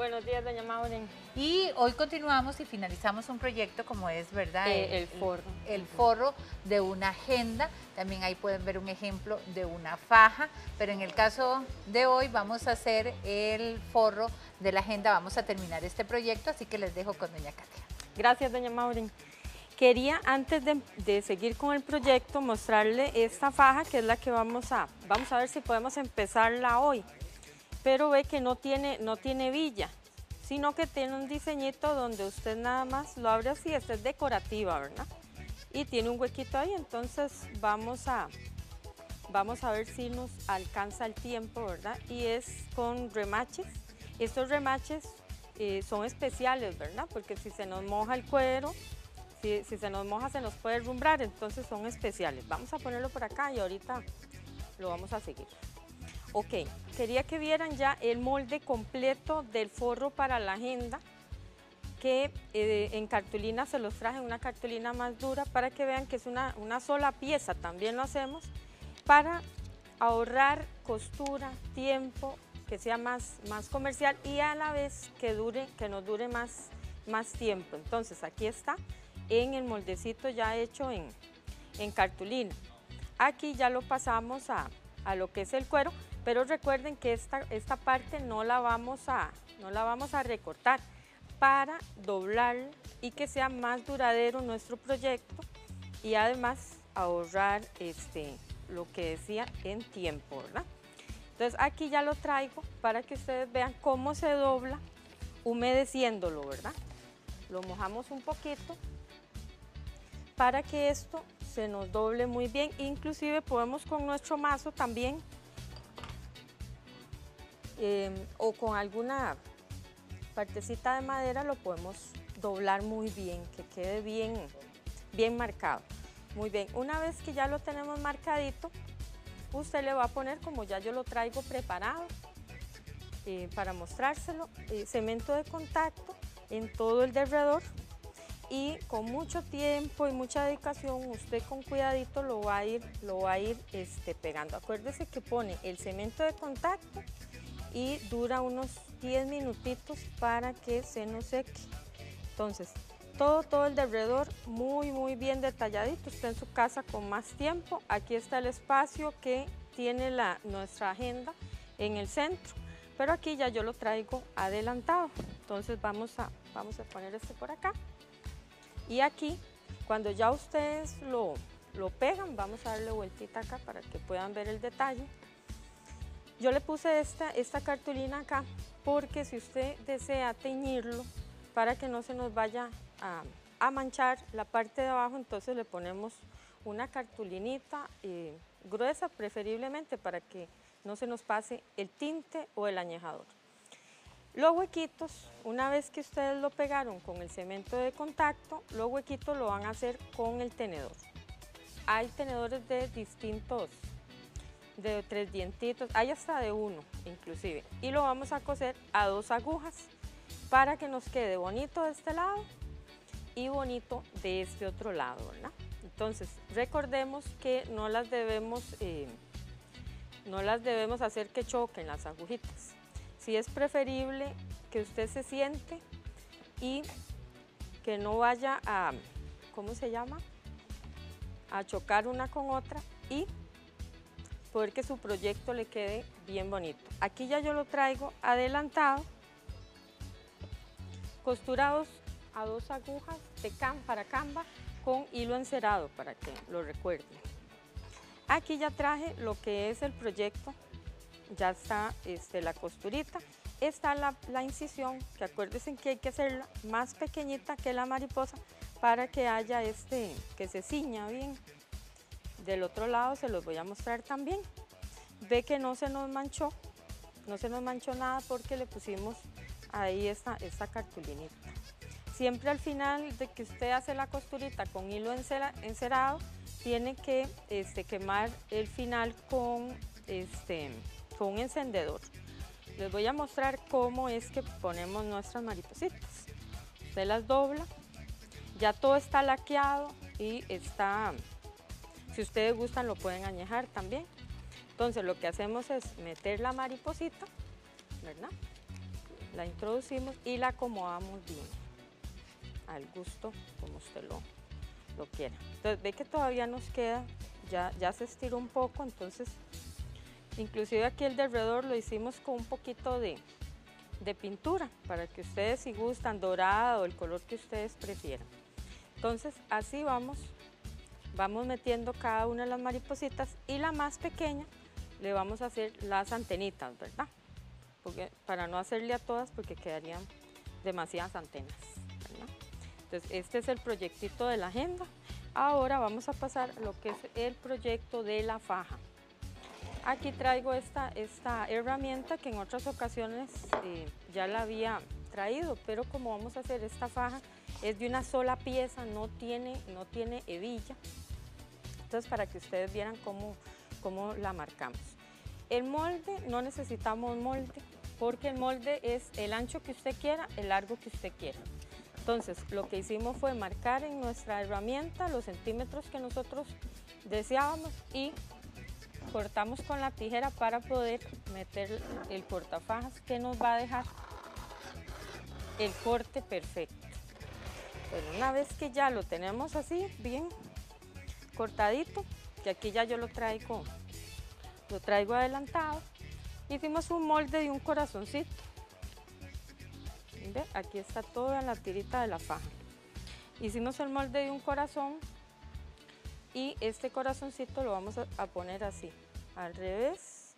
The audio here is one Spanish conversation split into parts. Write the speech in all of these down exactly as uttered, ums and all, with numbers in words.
Buenos días, doña Maureen. Y hoy continuamos y finalizamos un proyecto como es, ¿verdad? Eh, el forro. El, el forro de una agenda. También ahí pueden ver un ejemplo de una faja, pero en el caso de hoy vamos a hacer el forro de la agenda. Vamos a terminar este proyecto, así que les dejo con doña Katia. Gracias, doña Maureen. Quería, antes de, de seguir con el proyecto, mostrarle esta faja, que es la que vamos a, vamos a ver si podemos empezarla hoy. Pero ve que no tiene, no tiene villa, sino que tiene un diseñito donde usted nada más lo abre así. Esta es decorativa, ¿verdad? Y tiene un huequito ahí, entonces vamos a, vamos a ver si nos alcanza el tiempo, ¿verdad? Y es con remaches. Estos remaches eh, son especiales, ¿verdad? Porque si se nos moja el cuero, si, si se nos moja se nos puede herrumbrar, entonces son especiales. Vamos a ponerlo por acá y ahorita lo vamos a seguir. Ok, quería que vieran ya el molde completo del forro para la agenda, que eh, en cartulina se los traje, una cartulina más dura, para que vean que es una, una sola pieza. También lo hacemos para ahorrar costura, tiempo, que sea más, más comercial y a la vez que, dure, que nos dure más, más tiempo. Entonces aquí está en el moldecito ya hecho en, en cartulina. Aquí ya lo pasamos a, a lo que es el cuero. Pero recuerden que esta, esta parte no la, vamos a, no la vamos a recortar para doblar y que sea más duradero nuestro proyecto y además ahorrar este, lo que decía en tiempo, ¿verdad? Entonces aquí ya lo traigo para que ustedes vean cómo se dobla humedeciéndolo, ¿verdad? Lo mojamos un poquito para que esto se nos doble muy bien. Inclusive podemos con nuestro mazo también Eh, o con alguna partecita de madera lo podemos doblar muy bien, que quede bien, bien marcado. Muy bien, una vez que ya lo tenemos marcadito, usted le va a poner, como ya yo lo traigo preparado eh, para mostrárselo, eh, cemento de contacto en todo el derredor y con mucho tiempo y mucha dedicación usted con cuidadito lo va a ir, lo va a ir este, pegando. Acuérdese que pone el cemento de contacto y dura unos diez minutitos para que se nos seque. Entonces, todo, todo el derredor muy, muy bien detalladito. Usted en su casa con más tiempo. Aquí está el espacio que tiene la, nuestra agenda en el centro, pero aquí ya yo lo traigo adelantado. Entonces vamos a, vamos a poner este por acá. Y aquí, cuando ya ustedes lo, lo pegan, vamos a darle vueltita acá para que puedan ver el detalle. Yo le puse esta, esta cartulina acá porque si usted desea teñirlo para que no se nos vaya a, a manchar la parte de abajo, entonces le ponemos una cartulinita eh, gruesa preferiblemente para que no se nos pase el tinte o el añejador. Los huequitos, una vez que ustedes lo pegaron con el cemento de contacto, los huequitos lo van a hacer con el tenedor. Hay tenedores de distintos de tres dientitos, hay hasta de uno inclusive, y lo vamos a coser a dos agujas para que nos quede bonito de este lado y bonito de este otro lado, ¿verdad? Entonces recordemos que no las debemos eh, no las debemos hacer que choquen las agujitas. Sí es preferible que usted se siente y que no vaya a, ¿cómo se llama?, a chocar una con otra y poder que su proyecto le quede bien bonito. Aquí ya yo lo traigo adelantado, costurados a dos agujas de cam para Canva con hilo encerado para que lo recuerden. Aquí ya traje lo que es el proyecto, ya está este, la costurita, está la, la incisión, que acuérdense que hay que hacerla más pequeñita que la mariposa para que haya este, que se ciña bien. Del otro lado se los voy a mostrar también. Ve que no se nos manchó, no se nos manchó nada porque le pusimos ahí esta, esta cartulinita. Siempre al final de que usted hace la costurita con hilo encera, encerado, tiene que este, quemar el final con, este, con un encendedor. Les voy a mostrar cómo es que ponemos nuestras maripositas. Usted las dobla, ya todo está laqueado y está... Si ustedes gustan lo pueden añejar también. Entonces lo que hacemos es meter la mariposita, ¿verdad? la introducimos y la acomodamos bien, al gusto como usted lo, lo quiera. Entonces ve que todavía nos queda, ya, ya se estiró un poco, entonces inclusive aquí el de alrededor lo hicimos con un poquito de, de pintura, para que ustedes, si gustan, dorado, el color que ustedes prefieran. Entonces así vamos, vamos metiendo cada una de las maripositas, y la más pequeña le vamos a hacer las antenitas, ¿verdad? Porque, para no hacerle a todas, porque quedarían demasiadas antenas, ¿verdad? Entonces este es el proyectito de la agenda. Ahora vamos a pasar a lo que es el proyecto de la faja. Aquí traigo esta, esta herramienta que en otras ocasiones eh, ya la había traído, pero como vamos a hacer esta faja, es de una sola pieza, no tiene, no tiene hebilla. Entonces, para que ustedes vieran cómo, cómo la marcamos. El molde, no necesitamos molde, porque el molde es el ancho que usted quiera, el largo que usted quiera. Entonces, lo que hicimos fue marcar en nuestra herramienta los centímetros que nosotros deseábamos y cortamos con la tijera para poder meter el cortafajas que nos va a dejar el corte perfecto. Bueno, una vez que ya lo tenemos así, bien cortadito, que aquí ya yo lo traigo, lo traigo adelantado, hicimos un molde de un corazoncito. ¿Ve? Aquí está toda la tirita de la faja. Hicimos el molde de un corazón y este corazoncito lo vamos a, a poner así, al revés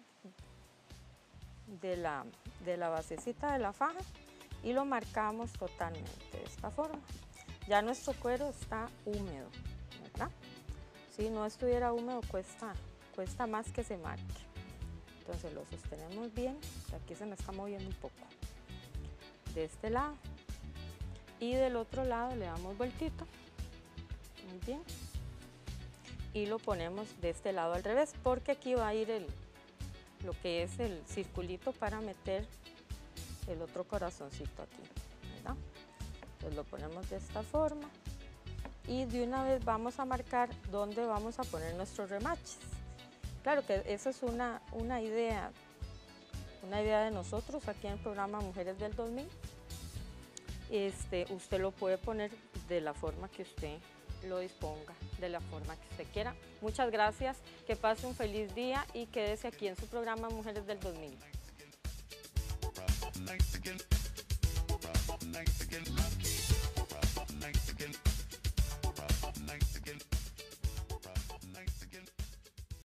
de la, de la basecita de la faja, y lo marcamos totalmente de esta forma. Ya nuestro cuero está húmedo, ¿verdad? Si no estuviera húmedo cuesta, cuesta más que se marque. Entonces lo sostenemos bien, aquí se me está moviendo un poco. De este lado y del otro lado le damos vueltito, muy bien, y lo ponemos de este lado al revés, porque aquí va a ir el, lo que es el circulito para meter el otro corazoncito aquí, ¿verdad? Entonces lo ponemos de esta forma y de una vez vamos a marcar dónde vamos a poner nuestros remaches. Claro que esa es una, una idea, una idea de nosotros aquí en el programa Mujeres del dos mil. Este, usted lo puede poner de la forma que usted lo disponga, de la forma que usted quiera. Muchas gracias, que pase un feliz día y quédese aquí en su programa Mujeres del dos mil. Nice again.